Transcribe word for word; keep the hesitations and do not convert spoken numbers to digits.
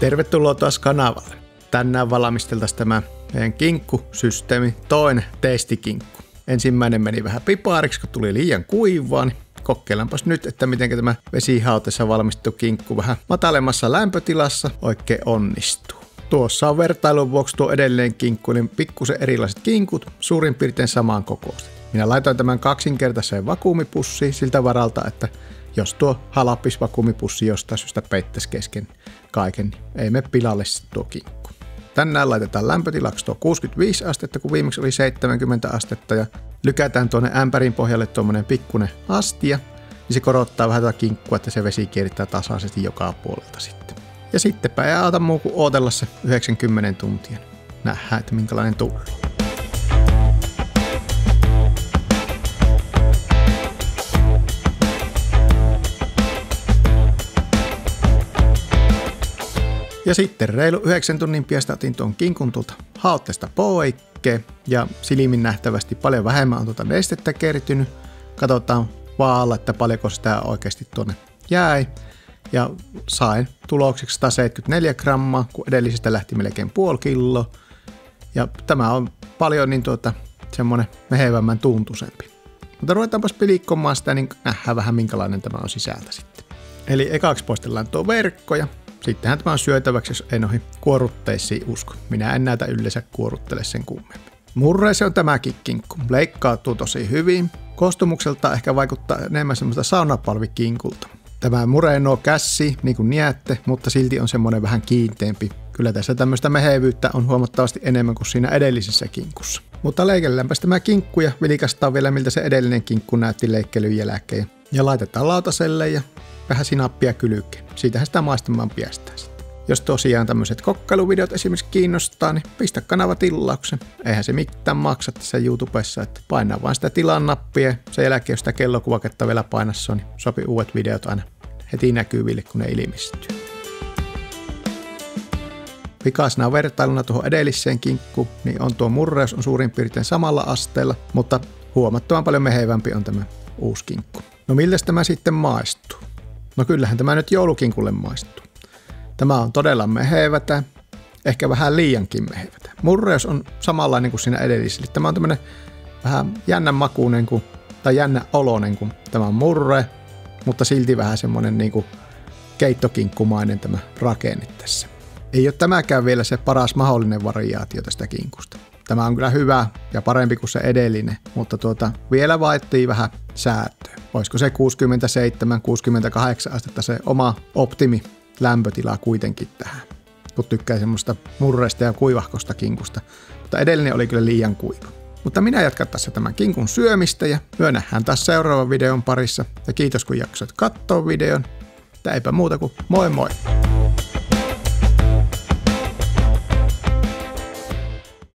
Tervetuloa taas kanavalle. Tänään valmisteltaisiin tämä meidän kinkkusysteemi, toinen testikinkku. Ensimmäinen meni vähän pipaariksi, kun tuli liian kuivaa, niin kokeillaanpas nyt, että miten tämä vesihautessa valmistettu kinkku vähän matalemmassa lämpötilassa oikein onnistuu. Tuossa on vertailun vuoksi tuo edelleen kinkku, niin pikkusen erilaiset kinkut, suurin piirtein samaan kokoiset. Minä laitoin tämän kaksinkertaiseen vakuumipussiin siltä varalta, että jos tuo halapis vakuumipussi jostain syystä peittäisi kesken kaiken, niin ei mene pilalle tuo kinkku. Tänään laitetaan lämpötilaksi tuo kuusikymmentäviisi astetta, kun viimeksi oli seitsemänkymmentä astetta, ja lykätään tuonne ämpärin pohjalle tuommoinen pikkuinen astia, niin se korottaa vähän tuota kinkkua, että se vesi kiertää tasaisesti joka puolelta sitten. Ja sittenpä ei auta muu kuin ootella se yhdeksänkymmentä tuntia. Nähdään, että minkälainen tulee. Ja sitten reilu yhdeksän tunnin päästä otin tuon kinkun tuolta hautteesta poikkeen ja silmin nähtävästi paljon vähemmän on tuota nestettä kertynyt. Katsotaan vaalla, että paljonko sitä oikeasti tuonne jäi. Ja sain tulokseksi sata seitsemänkymmentäneljä grammaa, kun edellisestä lähti melkein puoli kiloa. Ja tämä on paljon niin tuota, semmoinen mehevämmän tuntuisempi. Mutta ruvetaanpas pilikkomaan sitä, niin nähdään vähän minkälainen tämä on sisältä sitten. Eli ekaksi poistellaan tuo verkko ja sittenhän tämä on syötäväksi, jos ei noihin kuorutteisiin usko. Minä en näitä yleensä kuoruttele sen kummemmin. Murre se on tämäkin kinkku. Leikkautuu tosi hyvin. Koostumukselta ehkä vaikuttaa enemmän semmoista saunapalvikinkulta. Tämä mureenoo kässi, niin kuin niätte, mutta silti on semmoinen vähän kiinteämpi. Kyllä tässä tämmöistä mehevyyttä on huomattavasti enemmän kuin siinä edellisessä kinkussa. Mutta leikkelläänpäs tämä kinkku ja vilikastaa vielä, miltä se edellinen kinkku näytti leikkelyn jälkeen. Ja laitetaan lautaselle ja vähän sinappia kylkeen. Siitähän sitä maistamaan piestää sitten. Jos tosiaan tämmöiset kokkailuvideot esimerkiksi kiinnostaa, niin pistä kanava tilauksen. Eihän se mitään maksa tässä YouTubessa, että painaa vain sitä tilan nappia. Sen jälkeen, jos sitä kellokuvaketta vielä painassa, niin sopii uudet videot aina heti näkyville, kun ne ilmestyy. Pikaisena vertailuna tuohon edelliseen kinkkuun, niin on tuo murreus on suurin piirtein samalla asteella, mutta huomattavan paljon mehevämpi on tämä uusi kinkku. No miltä tämä sitten maistuu? No kyllähän tämä nyt joulukinkulle maistuu. Tämä on todella mehevätä, ehkä vähän liiankin mehevätä. Murreus on samanlainen kuin siinä edellisellä. Tämä on tämmöinen vähän jännän makuinen kuin, tai jännä oloinen kuin tämä on murre, mutta silti vähän semmoinen niin kuin keittokinkkumainen tämä rakenne tässä. Ei ole tämäkään vielä se paras mahdollinen variaatio tästä kinkusta. Tämä on kyllä hyvä ja parempi kuin se edellinen, mutta tuota, vielä vaittii vähän säätöä. Olisiko se kuusikymmentäseitsemän kuusikymmentäkahdeksan astetta se oma optimi lämpötila kuitenkin tähän, kun tykkää semmoista murreista ja kuivahkosta kinkusta. Mutta edellinen oli kyllä liian kuiva. Mutta minä jatkan tässä tämän kinkun syömistä ja myö nähdään taas seuraavan videon parissa. Ja kiitos kun jaksoit katsoa videon. Eipä muuta kuin moi moi!